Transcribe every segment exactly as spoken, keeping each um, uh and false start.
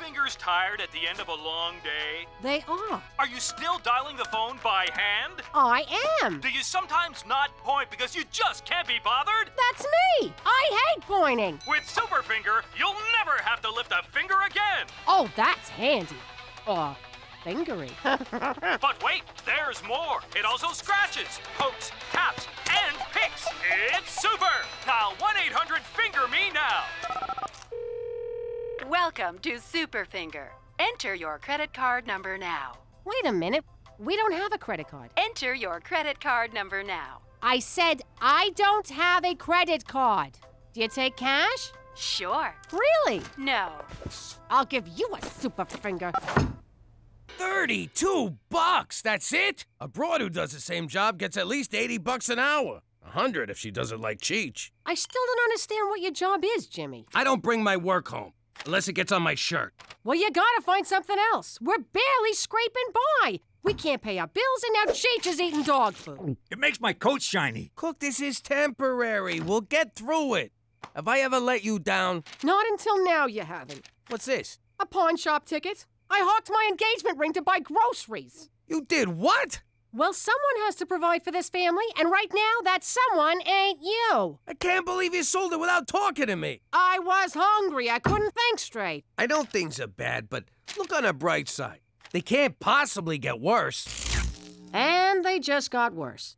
fingers tired at the end of a long day? They are. Are you still dialing the phone by hand? I am. Do you sometimes not point because you just can't be bothered? That's me. I hate pointing. With Superfinger, you'll never have to lift a finger again. Oh, that's handy. Or fingery. But wait, there's more. It also scratches, pokes, taps, and picks. It's super. Dial one eight hundred finger me now. Welcome to Superfinger. Enter your credit card number now. Wait a minute. We don't have a credit card. Enter your credit card number now. I said I don't have a credit card. Do you take cash? Sure. Really? No. I'll give you a super finger. Thirty-two bucks, that's it? A broad who does the same job gets at least eighty bucks an hour. A hundred if she does it like Cheech. I still don't understand what your job is, Jimmy. I don't bring my work home, unless it gets on my shirt. Well, you gotta find something else. We're barely scraping by. We can't pay our bills, and now Cheech is eating dog food. It makes my coat shiny. Cook, this is temporary. We'll get through it. Have I ever let you down? Not until now you haven't. What's this? A pawn shop ticket. I hawked my engagement ring to buy groceries. You did what? Well, someone has to provide for this family, and right now, that someone ain't you. I can't believe you sold it without talking to me. I was hungry. I couldn't think straight. I know things are bad, but look on the bright side. They can't possibly get worse. And they just got worse.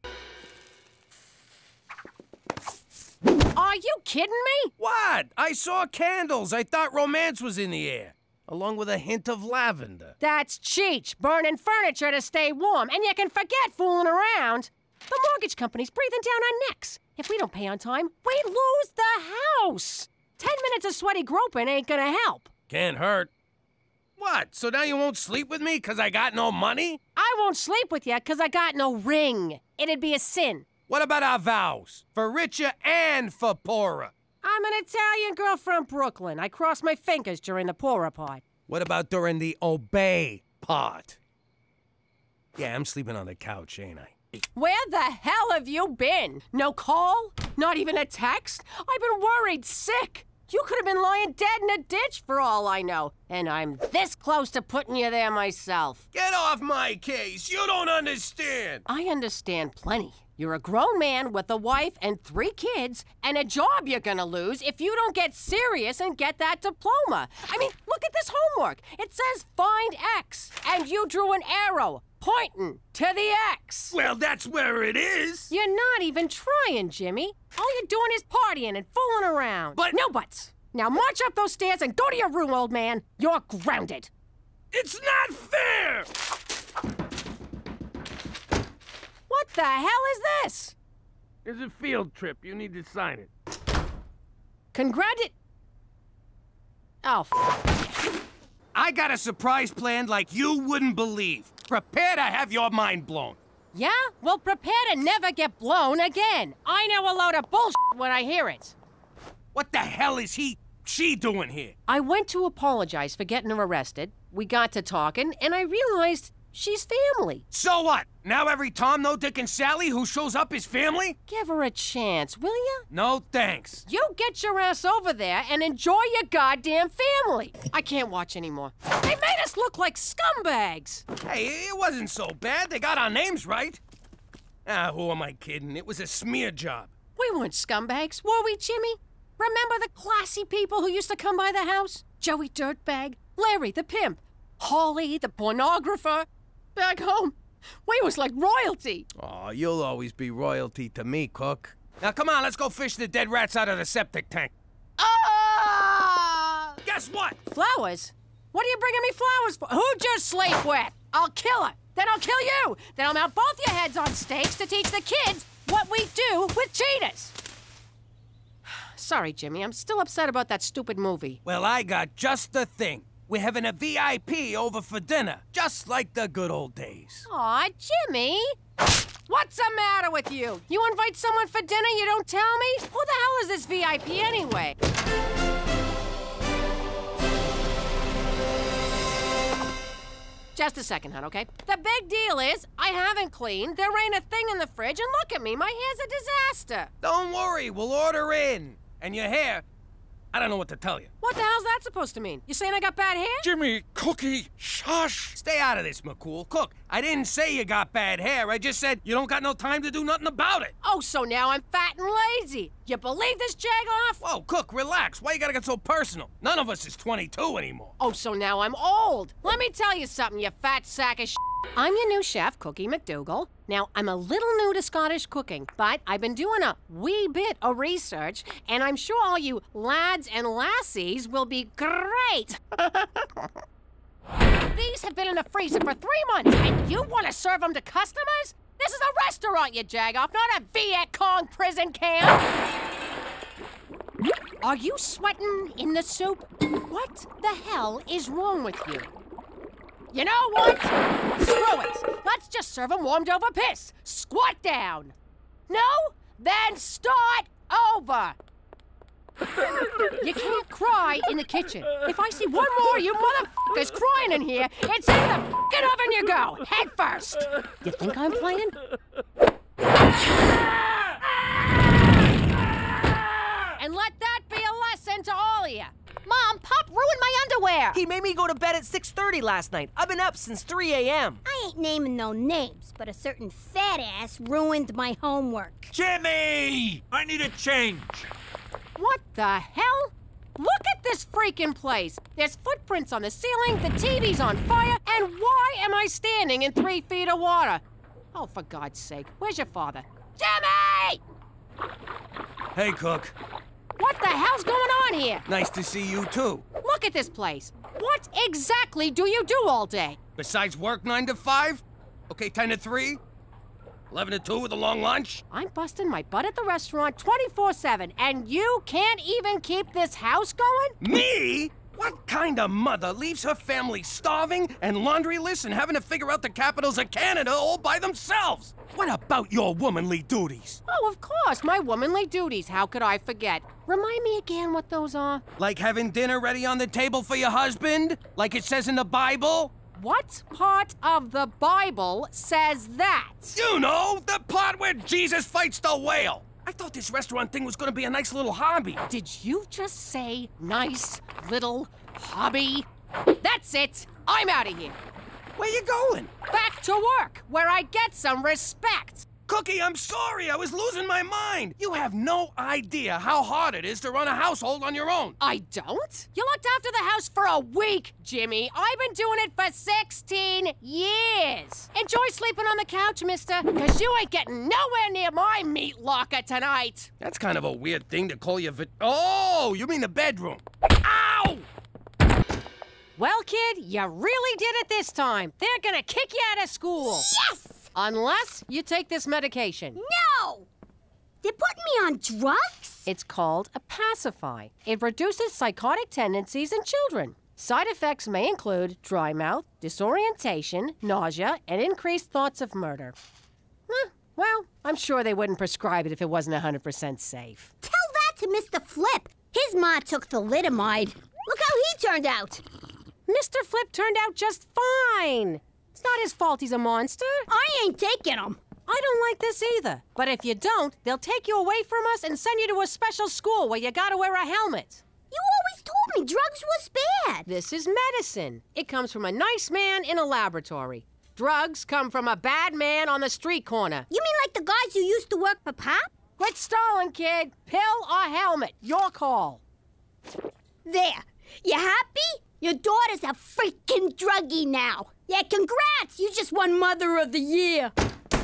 Are you kidding me? What? I saw candles. I thought romance was in the air, along with a hint of lavender. That's Cheech, burning furniture to stay warm, and you can forget fooling around. The mortgage company's breathing down our necks. If we don't pay on time, we lose the house. Ten minutes of sweaty groping ain't gonna help. Can't hurt. What, so now you won't sleep with me because I got no money? I won't sleep with you because I got no ring. It'd be a sin. What about our vows? For richer and for poorer. I'm an Italian girl from Brooklyn. I cross my fingers during the poorer part. What about during the obey part? Yeah, I'm sleeping on the couch, ain't I? Where the hell have you been? No call? Not even a text? I've been worried sick. You could have been lying dead in a ditch for all I know. And I'm this close to putting you there myself. Get off my case. You don't understand. I understand plenty. You're a grown man with a wife and three kids and a job you're gonna lose if you don't get serious and get that diploma. I mean, look at this homework. It says find X, and you drew an arrow pointing to the X. Well, that's where it is. You're not even trying, Jimmy. All you're doing is partying and fooling around. But... No buts. Now march up those stairs and go to your room, old man. You're grounded. It's not fair! What the hell is this? It's a field trip. You need to sign it. Congrati... Oh, f I got a surprise planned like you wouldn't believe. Prepare to have your mind blown. Yeah? Well, prepare to never get blown again. I know a load of bullshit when I hear it. What the hell is he, she doing here? I went to apologize for getting her arrested. We got to talking, and I realized she's family. So what? Now every Tom, no Dick, and Sally who shows up is family? Give her a chance, will ya? No thanks. You get your ass over there and enjoy your goddamn family. I can't watch anymore. They made us look like scumbags. Hey, it wasn't so bad. They got our names right. Ah, who am I kidding? It was a smear job. We weren't scumbags, were we, Jimmy? Remember the classy people who used to come by the house? Joey Dirtbag, Larry the pimp, Holly the pornographer. Back home, we was like royalty. Oh, you'll always be royalty to me, Cook. Now come on, let's go fish the dead rats out of the septic tank. Ah! Guess what? Flowers? What are you bringing me flowers for? Who'd you sleep with? I'll kill her. Then I'll kill you. Then I'll mount both your heads on stakes to teach the kids what we do with cheetahs. Sorry, Jimmy. I'm still upset about that stupid movie. Well, I got just the thing. We're having a V I P over for dinner, just like the good old days. Aw, Jimmy. What's the matter with you? You invite someone for dinner, you don't tell me? Who the hell is this V I P anyway? Just a second, hon, okay? The big deal is, I haven't cleaned, there ain't a thing in the fridge, and look at me, my hair's a disaster. Don't worry, we'll order in. And your hair, I don't know what to tell you. What the hell's that supposed to mean? You saying I got bad hair? Jimmy, Cookie, shush. Stay out of this, McCool. Cook, I didn't say you got bad hair. I just said you don't got no time to do nothing about it. Oh, so now I'm fat and lazy. You believe this, Jagoff? Whoa, Cook, relax. Why you gotta get so personal? None of us is twenty-two anymore. Oh, so now I'm old. Let me tell you something, you fat sack of shit. I'm your new chef, Cookie MacDougal. Now, I'm a little new to Scottish cooking, but I've been doing a wee bit of research, and I'm sure all you lads and lassies will be great. These have been in the freezer for three months, and you want to serve them to customers? This is a restaurant, you Jagoff, not a Viet Cong prison camp. Are you sweating in the soup? What the hell is wrong with you? You know what? Screw it. Let's just serve them warmed over piss. Squat down. No? Then start over. You can't cry in the kitchen. If I see one more you motherfuckers crying in here, it's in the fucking oven you go, head first. You think I'm playing? And let that be a lesson to all of you. Mom, Pop ruined my underwear. He made me go to bed at six thirty last night. I've been up since three A M I ain't naming no names, but a certain fat ass ruined my homework. Jimmy! I need a change. What the hell? Look at this freaking place. There's footprints on the ceiling, the T V's on fire, and why am I standing in three feet of water? Oh, for God's sake, where's your father? Jimmy! Hey, Cook. What the hell's going on here? Nice to see you, too. Look at this place. What exactly do you do all day? Besides work nine to five? Okay, ten to three? eleven to two with a long lunch? I'm busting my butt at the restaurant twenty-four seven, and you can't even keep this house going? Me? What kind of mother leaves her family starving and laundryless and having to figure out the capitals of Canada all by themselves? What about your womanly duties? Oh, of course, my womanly duties. How could I forget? Remind me again what those are. Like having dinner ready on the table for your husband? Like it says in the Bible? What part of the Bible says that? You know, the part where Jesus fights the whale. I thought this restaurant thing was gonna be a nice little hobby. Did you just say nice little hobby? That's it. I'm out of here. Where you going? Back to work, where I get some respect. Cookie, I'm sorry. I was losing my mind. You have no idea how hard it is to run a household on your own. I don't? You looked after the house for a week, Jimmy. I've been doing it for sixteen years. Enjoy sleeping on the couch, mister, because you ain't getting nowhere near my meat locker tonight. That's kind of a weird thing to call your vi- Oh, you mean the bedroom. Ow! Well, kid, you really did it this time. They're gonna kick you out of school. Yes! Unless you take this medication. No! They're putting me on drugs? It's called a pacify. It reduces psychotic tendencies in children. Side effects may include dry mouth, disorientation, nausea, and increased thoughts of murder. Eh, well, I'm sure they wouldn't prescribe it if it wasn't one hundred percent safe. Tell that to Mister Flip. His ma took thalidomide. Look how he turned out. Mister Flip turned out just fine. It's not his fault he's a monster. I ain't taking him. I don't like this either. But if you don't, they'll take you away from us and send you to a special school where you gotta wear a helmet. You always told me drugs was bad. This is medicine. It comes from a nice man in a laboratory. Drugs come from a bad man on the street corner. You mean like the guys who used to work for Pop? Quit stalling, kid. Pill or helmet, your call. There. You happy? Your daughter's a freaking druggie now. Yeah, congrats! You just won Mother of the Year.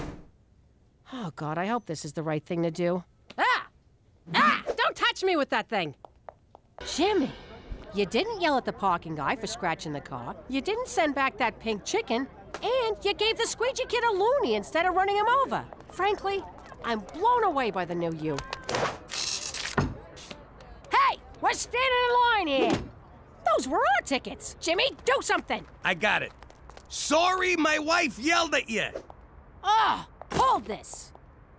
Oh, God, I hope this is the right thing to do. Ah! Ah! Don't touch me with that thing! Jimmy, you didn't yell at the parking guy for scratching the car, you didn't send back that pink chicken, and you gave the squeegee kid a loony instead of running him over. Frankly, I'm blown away by the new you. Hey! We're standing in line here! Those were our tickets! Jimmy, do something! I got it. Sorry my wife yelled at you. Oh, hold this.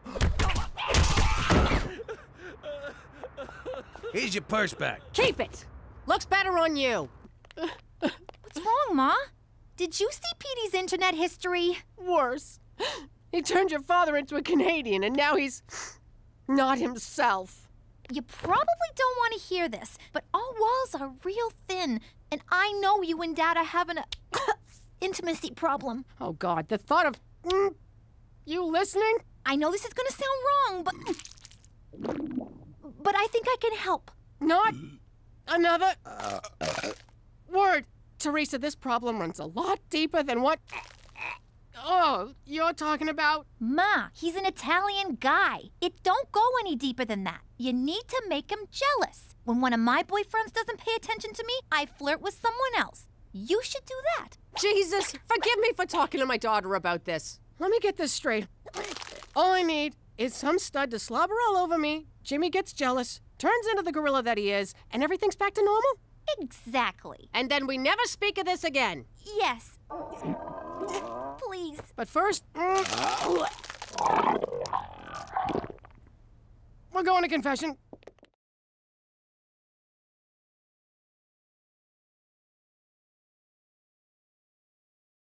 Here's your purse back. Keep it. Looks better on you. What's wrong, Ma? Did you see Petey's internet history? Worse. He turned your father into a Canadian, and now he's not himself. You probably don't want to hear this, but our walls are real thin, and I know you and Dad are having a intimacy problem. Oh, God, the thought of... Mm, you listening? I know this is going to sound wrong, but... But I think I can help. Not another word. Teresa, this problem runs a lot deeper than what... Oh, you're talking about? Ma, he's an Italian guy. It don't go any deeper than that. You need to make him jealous. When one of my boyfriends doesn't pay attention to me, I flirt with someone else. You should do that. Jesus, forgive me for talking to my daughter about this. Let me get this straight. All I need is some stud to slobber all over me, Jimmy gets jealous, turns into the gorilla that he is, and everything's back to normal? Exactly. And then we never speak of this again. Yes. Please. But first, mm, we're going to confession.